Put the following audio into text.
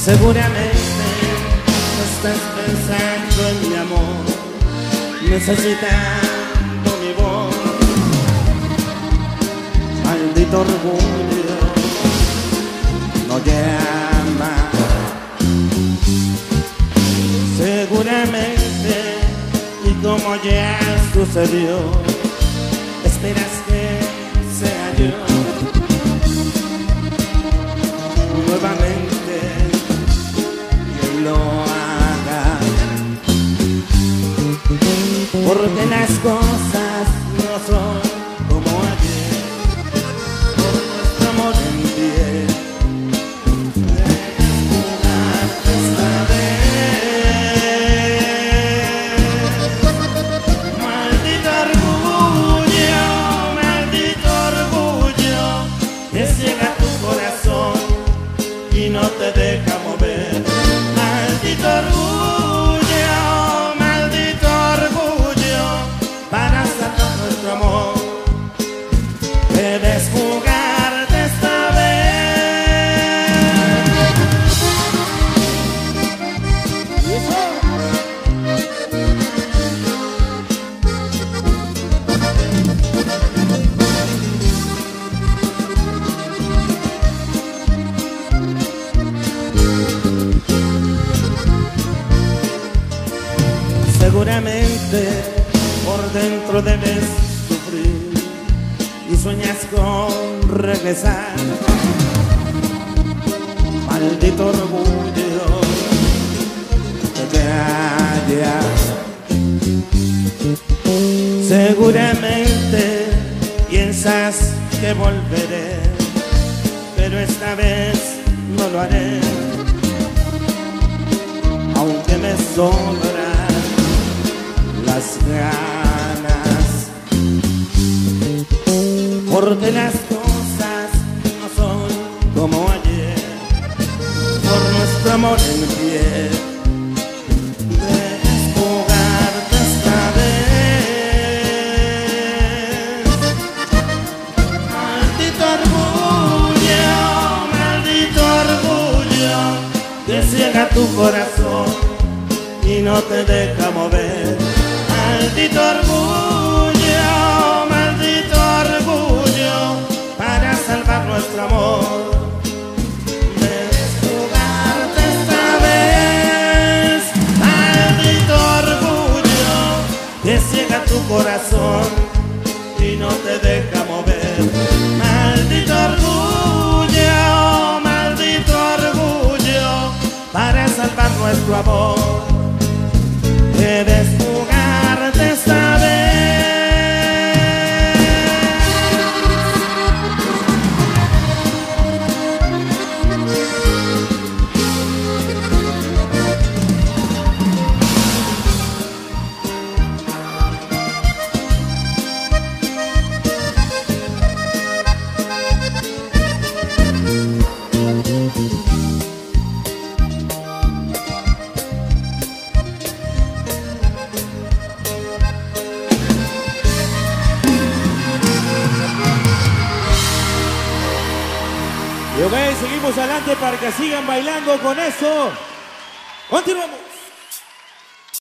Seguramente no estás pensando en mi amor, necesitando mi voz. Maldito orgullo no llama. Seguramente, y como ya sucedió, esperas que sea yo nuevamente quien lo haga, porque las cosas no son como ayer. Por nuestro amor en pie, debes jugar esta vez. Maldito orgullo que ciega tu corazón y no te deja mover. Maldito orgullo, para salvar nuestro amor, debes jugarte esta vez. ¿Y eso? Seguramente por dentro debes sufrir y sueñas con regresar. Maldito orgullo que te hallas. Seguramente piensas que volveré, pero esta vez no lo haré, aunque me sobra las ganas, porque las cosas no son como ayer. Por nuestro amor en pie, debes jugarte esta vez. Maldito orgullo que ciega tu corazón y no te deja mover. Maldito orgullo, para salvar nuestro amor, debes jugarte esta vez. Maldito orgullo que ciega tu corazón y no te deja mover. Maldito orgullo, para salvar nuestro amor, debes jugarte esta vez. Y ok, seguimos adelante para que sigan bailando con eso. Continuamos.